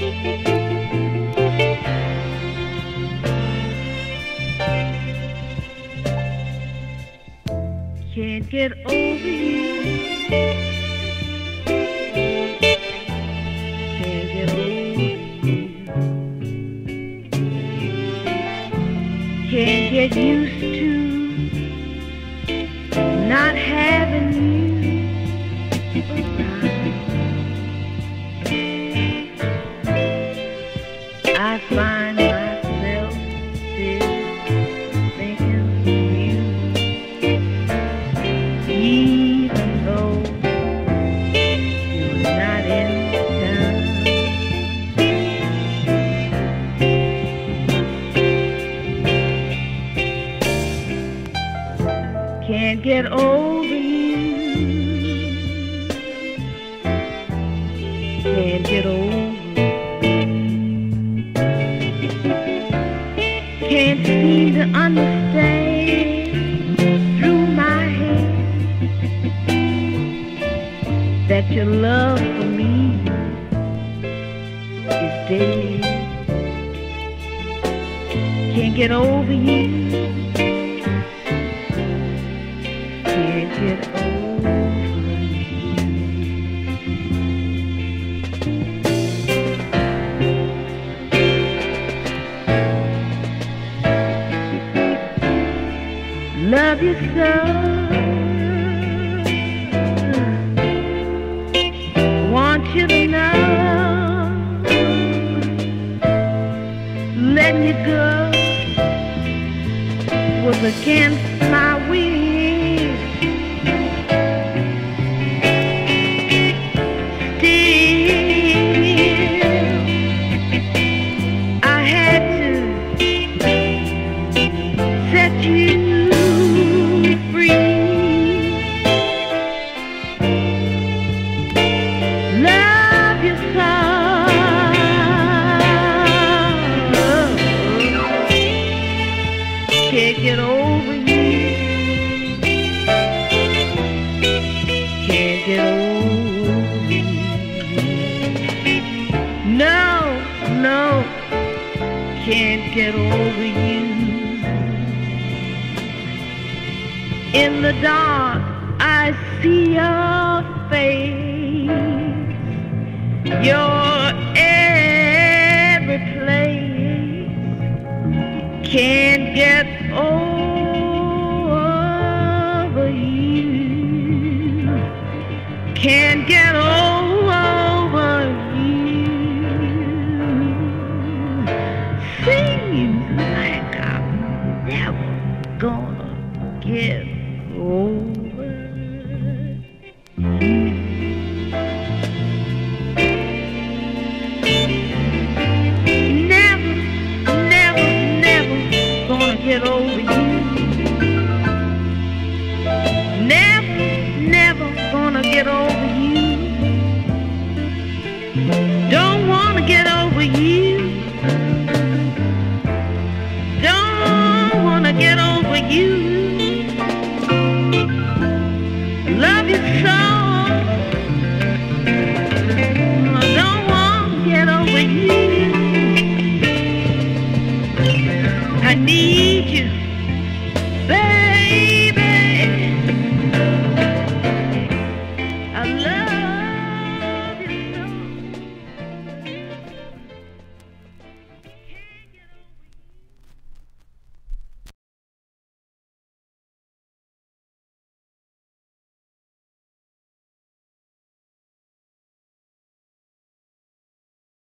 Can't get over you. Can't get over you. Can't get used to not having you around. I find myself still thinking of you, even though you're not in town. Can't get over you. Can't get over. Can't seem to understand through my head that your love for me is dead. Can't get over you. Can't get over you. Love you so, want you to know, letting you go was against my will. Still, I had to set you free. Love you so. Can't get over you. Can't get over you. No, no, can't get over you. In the dark, I see your face, your every place. Can't get over you. Can't get over you. Seems like I'm never gonna get over you. Never, never, never gonna get over you. Never, never gonna get over you. Don't wanna get over you. Don't wanna get over you. Love you so.